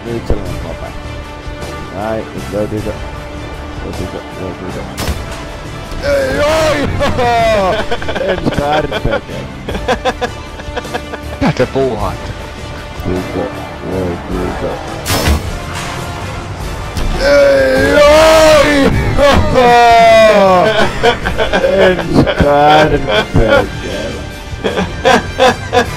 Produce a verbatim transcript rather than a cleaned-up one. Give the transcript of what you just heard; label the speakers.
Speaker 1: Nyt se on nopea. Näin, nyt löytyykö? Löytyykö? Löytyykö? Ei oi! Ensikä R P G.
Speaker 2: Mitä te puuhaatte?
Speaker 1: Löytyykö? Löytyykö? Ei oi! Ensikä R P G.